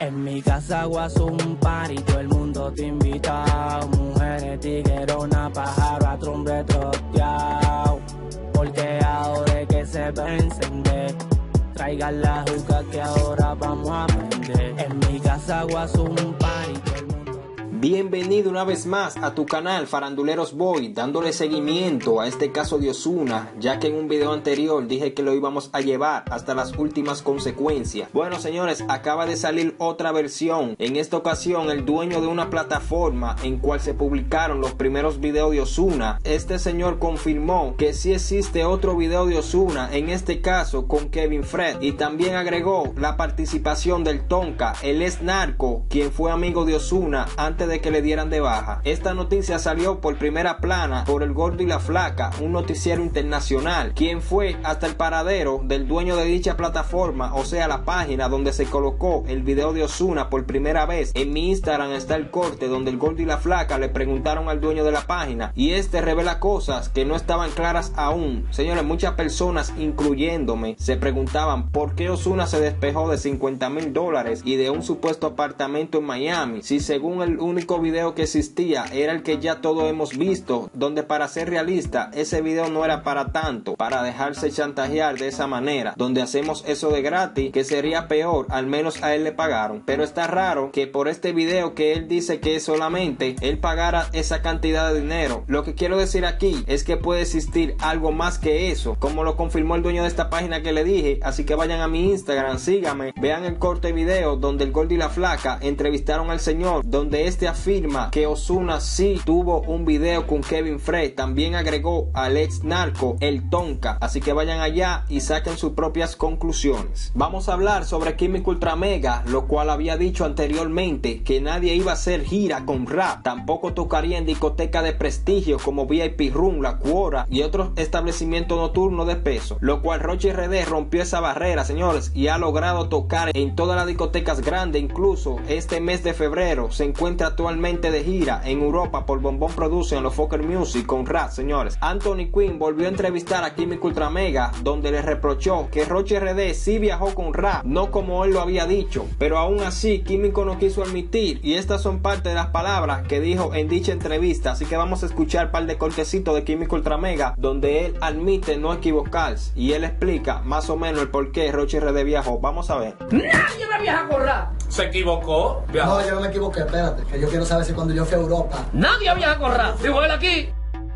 En mi casa guaso un party, todo el mundo te invita. Mujeres tigueronas, pájaro a trombre troteado. Porque ahora es que se va a encender. Traigan la juca que ahora vamos a prender. En mi casa guaso un party, todo el mundo. Bienvenido una vez más a tu canal Faranduleros Boy, dándole seguimiento a este caso de Ozuna, ya que en un video anterior dije que lo íbamos a llevar hasta las últimas consecuencias. Bueno, señores, acaba de salir otra versión. En esta ocasión, el dueño de una plataforma en cual se publicaron los primeros videos de Ozuna, este señor confirmó que sí existe otro video de Ozuna, en este caso con Kevin Fred, y también agregó la participación del Tonka, el ex narco, quien fue amigo de Ozuna antes de que le dieran de baja. Esta noticia salió por primera plana por El Gordo y la Flaca, un noticiero internacional, quien fue hasta el paradero del dueño de dicha plataforma, o sea la página donde se colocó el video de Ozuna por primera vez. En mi Instagram está el corte donde El Gordo y la Flaca le preguntaron al dueño de la página y este revela cosas que no estaban claras aún. Señores, muchas personas, incluyéndome, se preguntaban por qué Ozuna se despejó de $50,000 y de un supuesto apartamento en Miami, si según el único video que existía era el que ya todos hemos visto, donde, para ser realista, ese video no era para tanto, para dejarse chantajear de esa manera, donde hacemos eso de gratis, que sería peor, al menos a él le pagaron. Pero está raro que por este video que él dice que es solamente, él pagara esa cantidad de dinero. Lo que quiero decir aquí es que puede existir algo más que eso, como lo confirmó el dueño de esta página que le dije. Así que vayan a mi Instagram, síganme, vean el corte video donde El Gordo y la Flaca entrevistaron al señor, donde este afirma que Ozuna sí tuvo un video con Kevin Fred. También agregó al ex narco, el Tonka. Así que vayan allá y saquen sus propias conclusiones. Vamos a hablar sobre Químico Ultra Mega, lo cual había dicho anteriormente que nadie iba a hacer gira con rap, tampoco tocaría en discoteca de prestigio como VIP Room, La Cuora y otros establecimientos nocturnos de peso, lo cual Roche RD rompió esa barrera, señores, y ha logrado tocar en todas las discotecas grandes. Incluso este mes de febrero se encuentra actualmente de gira en Europa por Bombón Production en los Fokker Music con rap, señores. Anthony Quinn volvió a entrevistar a Químico Ultra Mega, donde le reprochó que Roche RD sí viajó con rap, no como él lo había dicho, pero aún así Químico no quiso admitir, y estas son parte de las palabras que dijo en dicha entrevista. Así que vamos a escuchar un par de cortecitos de Químico Ultra Mega, donde él admite no equivocarse y él explica más o menos el por qué Roche RD viajó. Vamos a ver. Nadie me viaja con rap. ¿Se equivocó? Viajó. No, yo no me equivoqué, espérate, que yo quiero saber si cuando yo fui a Europa. Nadie viaja con rap. Digo él aquí.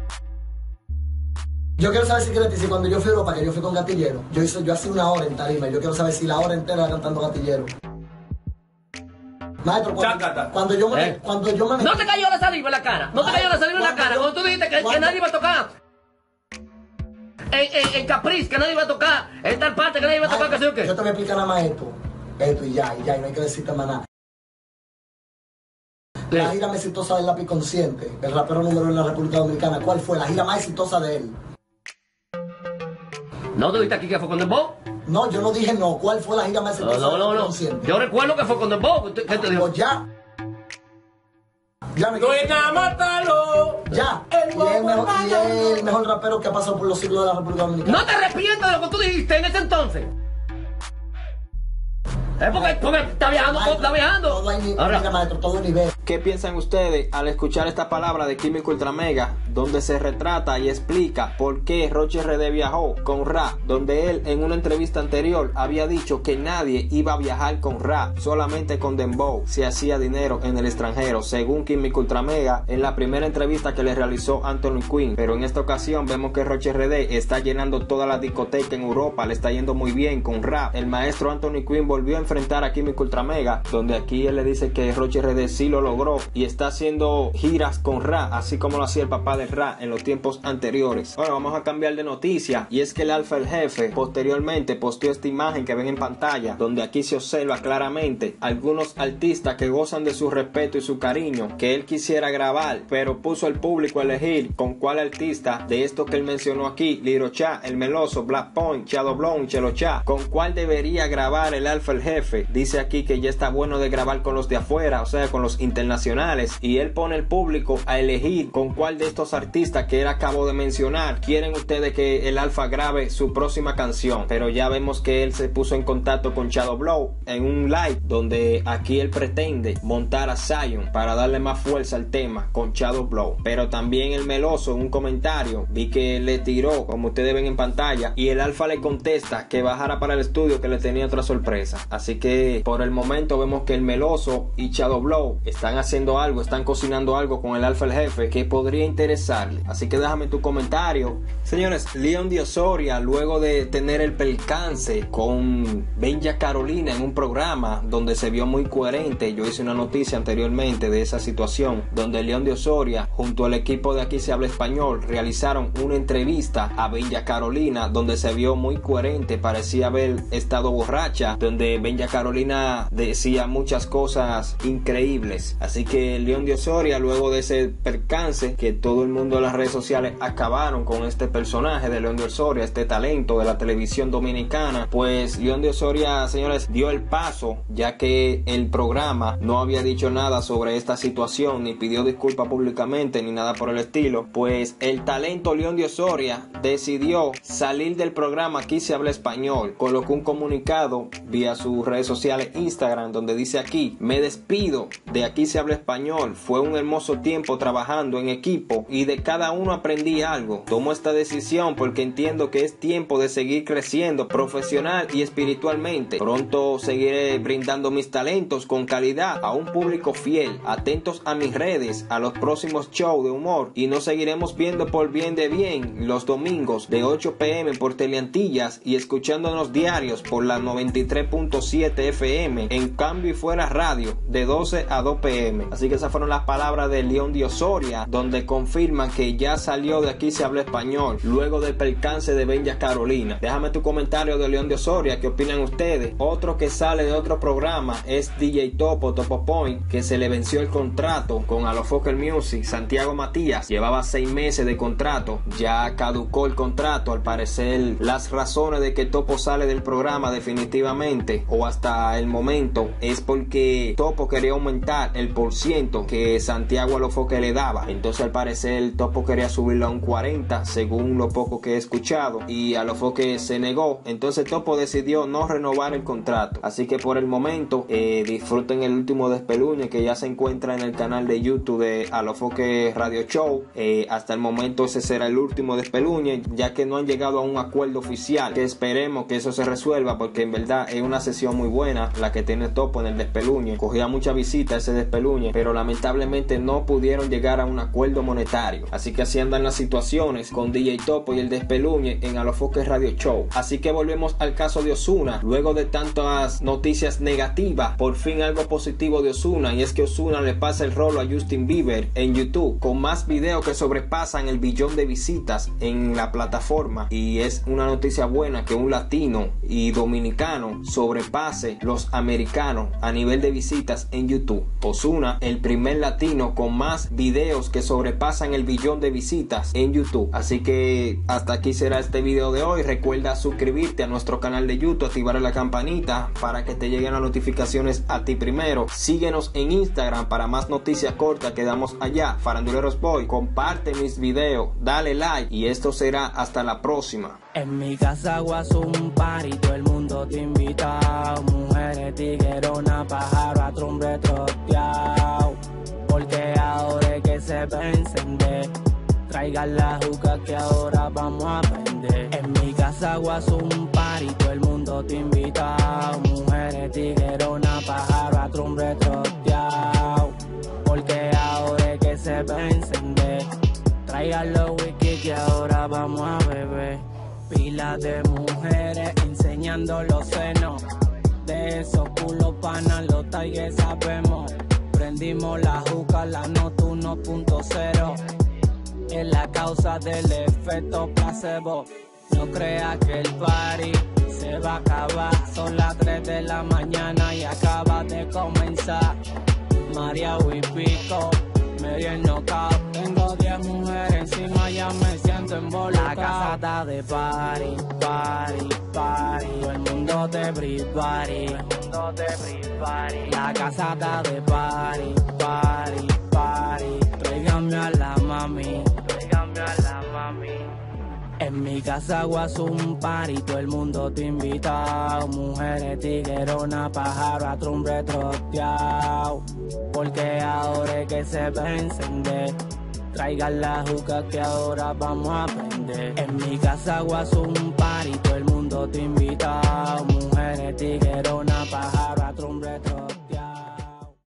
Yo quiero saber si cuando yo fui a Europa, que yo fui con Gatillero, yo hacía una hora en tarima, y yo quiero saber si la hora entera era cantando Gatillero. Maestro, cuando yo me No te cayó la saliva en la cara. No te cayó la saliva en la cara. Cuando tú dijiste que nadie iba a tocar en Caprice, que nadie iba a tocar en tal parte, que nadie iba a tocar, que sé yo qué. Yo te voy a explicar nada más esto y ya, y no hay que decirte más nada. La gira más exitosa del Lápiz Consciente, el rapero número 1 en la República Dominicana, ¿cuál fue la gira más exitosa de él? ¿No te dijiste aquí que fue con Dembow? No, yo no dije no. ¿Cuál fue la gira más exitosa del Lápiz Consciente? Yo recuerdo que fue con Dembow. ¿Qué te digo? Pues ya. Ya me ¡Duena, mátalo! Ya. Y es el mejor rapero que ha pasado por los siglos de la República Dominicana. No te arrepientas de lo que tú dijiste en ese entonces. Es porque está viajando, está viajando. Todo hay nivel, maestro, todo nivel. ¿Qué piensan ustedes al escuchar esta palabra de Químico Ultra Mega, donde se retrata y explica por qué Roche RD viajó con rap, donde él en una entrevista anterior había dicho que nadie iba a viajar con rap, solamente con Dembow se hacía dinero en el extranjero, según Químico Ultra Mega en la primera entrevista que le realizó Anthony Quinn? Pero en esta ocasión vemos que Roche RD está llenando toda la discoteca en Europa, le está yendo muy bien con rap. El maestro Anthony Quinn volvió a enfrentar a Químico Ultra Mega, donde aquí él le dice que Roche RD sí lo logró y está haciendo giras con rap, así como lo hacía el papá del rap en los tiempos anteriores. Bueno, vamos a cambiar de noticia, y es que el Alfa el Jefe posteriormente posteó esta imagen que ven en pantalla, donde aquí se observa claramente algunos artistas que gozan de su respeto y su cariño, que él quisiera grabar, pero puso al público a elegir con cuál artista de estos que él mencionó aquí, Liro Cha, El Meloso, Black Point, Shadow Blonde, Chelo Cha, con cuál debería grabar el Alfa el Jefe. jefe, dice aquí que ya está bueno de grabar con los de afuera, o sea, con los internacionales, y él pone al público a elegir con cuál de estos artistas que él acabó de mencionar quieren ustedes que el Alfa grabe su próxima canción. Pero ya vemos que él se puso en contacto con Shadow Blow en un live donde aquí él pretende montar a Zion para darle más fuerza al tema con Shadow Blow. Pero también el Meloso en un comentario vi que le tiró, como ustedes ven en pantalla, y el Alfa le contesta que bajara para el estudio, que le tenía otra sorpresa. Así que por el momento vemos que el Meloso y Shadow Blow están haciendo algo, están cocinando algo con el Alfa el jefe que podría interesarle. Así que déjame tu comentario. Señores, Leon de Osoria, luego de tener el percance con Benja Carolina en un programa donde se vio muy coherente, yo hice una noticia anteriormente de esa situación, donde Leon de Osoria junto al equipo de Aquí se habla español realizaron una entrevista a Benja Carolina donde se vio muy coherente, parecía haber estado borracha, donde Benja Carolina decía muchas cosas increíbles. Así que Leon de Osoria, luego de ese percance, que todo el mundo en las redes sociales acabaron con este personaje de Leon de Osoria, este talento de la televisión dominicana, pues Leon de Osoria, señores, dio el paso, ya que el programa no había dicho nada sobre esta situación, ni pidió disculpas públicamente, ni nada por el estilo. Pues el talento Leon de Osoria decidió salir del programa Aquí se habla español, colocó un comunicado vía sus redes sociales Instagram donde dice aquí: me despido de Aquí se habla español, fue un hermoso tiempo trabajando en equipo y de cada uno aprendí algo. Tomo esta decisión porque entiendo que es tiempo de seguir creciendo profesional y espiritualmente. Pronto seguiré brindando mis talentos con calidad a un público fiel. Atentos a mis redes, a los próximos shows de humor, y nos seguiremos viendo por Bien de Bien los domingos de 8 p.m. por Teleantillas y escuchándonos diarios por la 93.7 FM en Cambio y Fuera Radio de 12 a 2 p.m. Así que esas fueron las palabras de Leon de Osoria, donde confirman que ya salió de Aquí se habla español luego del percance de Benja Carolina. Déjame tu comentario de Leon de Osoria, ¿qué opinan ustedes? Otro que sale de otro programa es DJ Topo Point, que se le venció el contrato con Alofoque Music. Santiago Matías llevaba 6 meses de contrato, ya caducó el contrato. Al parecer las razones de que Topo sale del programa definitivamente o hasta el momento es porque Topo quería aumentar el % que Santiago Alofoque le daba. Entonces al parecer Topo quería subirlo a un 40 según lo poco que he escuchado, y Alofoque se negó. Entonces Topo decidió no renovar el contrato. Así que por el momento disfruten el último despeluñe que ya se encuentra en el canal de YouTube de Alofoque Radio Show. Hasta el momento ese será el último despeluñe, ya que no han llegado a un acuerdo oficial, que esperemos que eso se resuelva, porque en verdad es una sesión muy buena la que tiene Topo en el despeluñe. Cogía mucha visita ese despeluñe, pero lamentablemente no pudieron llegar a un acuerdo monetario. Así que así andan las situaciones con DJ Topo y el despeluñe en Alofoque Radio Show. Así que volvemos al caso de Ozuna. Luego de tantas noticias negativas, por fin algo positivo de Ozuna, y es que Ozuna le pasa el rolo a Justin Bieber en YouTube, con más videos que sobrepasan el 1 billón de visitas en la plataforma. Y es una noticia buena que un latino y dominicano sobrepase los americanos a nivel de visitas en YouTube. Ozuna, el primer latino con más videos que sobrepasan el 1 billón de visitas en YouTube. Así que hasta aquí será este video de hoy. Recuerda suscribirte a nuestro canal de YouTube, activar la campanita para que te lleguen las notificaciones a ti primero. Síguenos en Instagram para más noticias cortas que damos allá, Faranduleros Boy. Comparte mis videos, dale like, y esto será hasta la próxima. En mi casa hago un party, todo el mundo te invita. Mujeres tigueronas, pájaro a trombre troteado. Porque ahora es que se va a encender. Traigan la juca que ahora vamos a prender. En mi casa hago un party, todo el mundo te invita. Mujeres tigueronas, pájaro a trombre troteado. Porque ahora es que se va a encender. Traigan los whisky que ahora vamos a beber. Pila de mujeres enseñando los senos. De esos culos panas los tigres sabemos. Prendimos la juca, la nota 1.0. Es la causa del efecto placebo. No creas que el party se va a acabar. Son las 3 de la mañana y acaba de comenzar. María y pico, me di el knockout. Tengo 10 mujeres encima, ya me siento en bola. La casa está de party, party, party. Todo el mundo te prepare, La casa está de party, party, party. Tráigame a la mami, En mi casa hago un party, todo el mundo te invita. Mujeres tigueronas, pájaro a trombre troteado. Porque ahora es que se va a encender. Traigan la juca que ahora vamos a aprender. En mi casa hago un party, todo el mundo te invita.